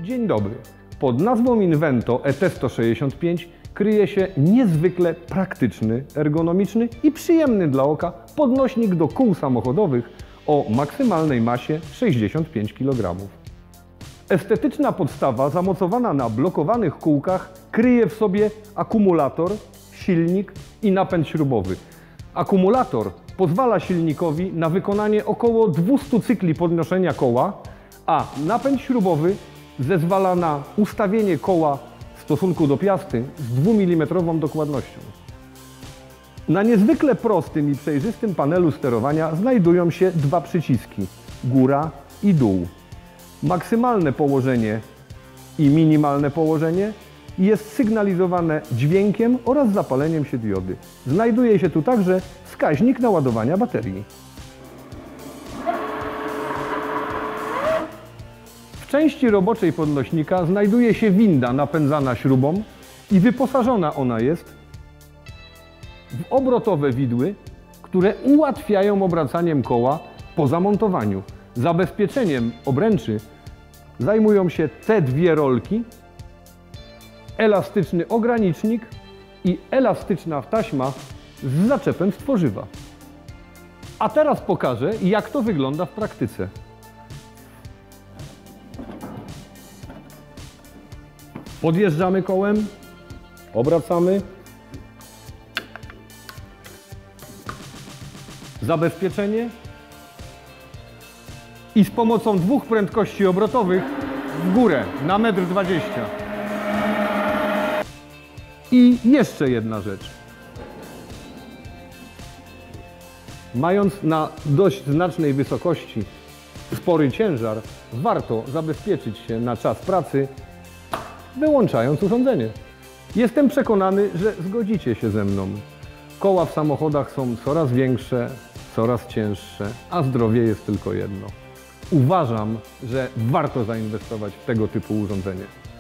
Dzień dobry. Pod nazwą Invento ET165 kryje się niezwykle praktyczny, ergonomiczny i przyjemny dla oka podnośnik do kół samochodowych o maksymalnej masie 65 kg. Estetyczna podstawa zamocowana na blokowanych kółkach kryje w sobie akumulator, silnik i napęd śrubowy. Akumulator pozwala silnikowi na wykonanie około 200 cykli podnoszenia koła, a napęd śrubowy zezwala na ustawienie koła w stosunku do piasty z 2 mm dokładnością. Na niezwykle prostym i przejrzystym panelu sterowania znajdują się dwa przyciski – góra i dół. Maksymalne położenie i minimalne położenie jest sygnalizowane dźwiękiem oraz zapaleniem się diody. Znajduje się tu także wskaźnik naładowania baterii. W części roboczej podnośnika znajduje się winda napędzana śrubą i wyposażona ona jest w obrotowe widły, które ułatwiają obracaniem koła po zamontowaniu. Zabezpieczeniem obręczy zajmują się te dwie rolki, elastyczny ogranicznik i elastyczna taśma z zaczepem z tworzywa. A teraz pokażę, jak to wygląda w praktyce. Podjeżdżamy kołem, obracamy, zabezpieczenie i z pomocą dwóch prędkości obrotowych w górę na 1,20 m. I jeszcze jedna rzecz. Mając na dość znacznej wysokości spory ciężar, warto zabezpieczyć się na czas pracy, wyłączając urządzenie. Jestem przekonany, że zgodzicie się ze mną. Koła w samochodach są coraz większe, coraz cięższe, a zdrowie jest tylko jedno. Uważam, że warto zainwestować w tego typu urządzenie.